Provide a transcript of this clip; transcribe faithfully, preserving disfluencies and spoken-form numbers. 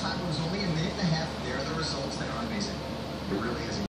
time. It was only a minute and a half. There are the results that are amazing. It really is.